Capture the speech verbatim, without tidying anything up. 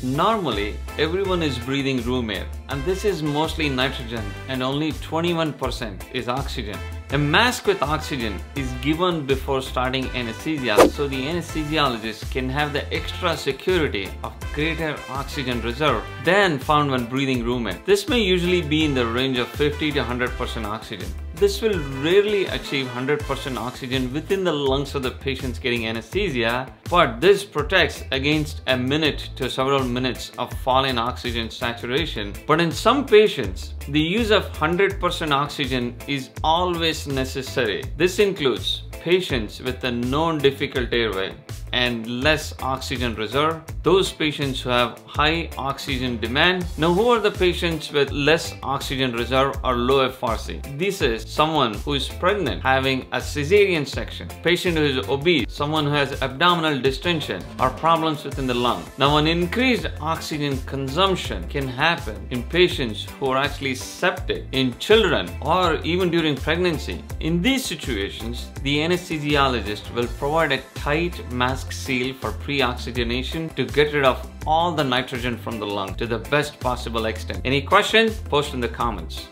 Normally, everyone is breathing room air, and this is mostly nitrogen and only twenty-one percent is oxygen. A mask with oxygen is given before starting anesthesia so the anesthesiologist can have the extra security of greater oxygen reserve than found when breathing room air. This may usually be in the range of fifty to one hundred percent oxygen. This will rarely achieve one hundred percent oxygen within the lungs of the patients getting anesthesia, but this protects against a minute to several minutes of fall in oxygen saturation. But in some patients, the use of one hundred percent oxygen is always necessary. This includes patients with a known difficult airway and less oxygen reserve, those patients who have high oxygen demand. Now, who are the patients with less oxygen reserve or low F R C? This is someone who is pregnant, having a cesarean section, patient who is obese, someone who has abdominal distension or problems within the lung. Now, an increased oxygen consumption can happen in patients who are actually septic, in children, or even during pregnancy. In these situations, the anesthesiologist will provide a tight mask seal for pre-oxygenation to get rid of all the nitrogen from the lung to the best possible extent. Any questions? Post in the comments.